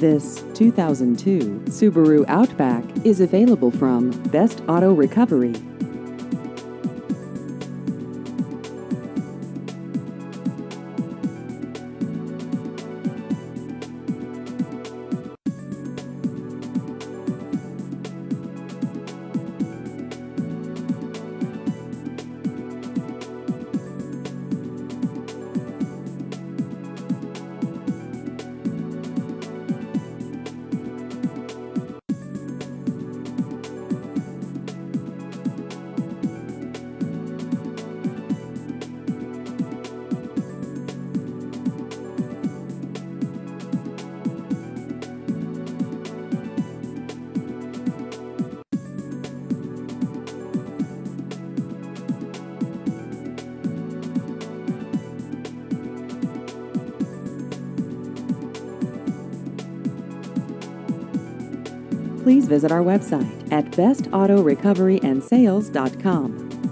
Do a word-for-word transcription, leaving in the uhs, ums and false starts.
This two thousand two Subaru Outback is available from Best Auto Recovery. Please visit our website at best auto recovery and sales dot com.